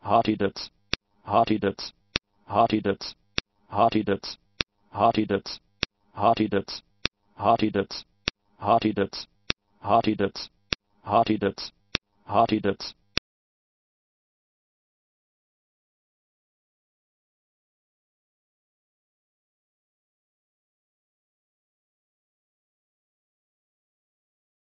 hearty ducks, hearty ducks, hearty ducks, hearty ducks, hearty ducks, hearty ducks, hearty ducks, hearty ducks, hearty ducks, hearty ducks, hearty ducks.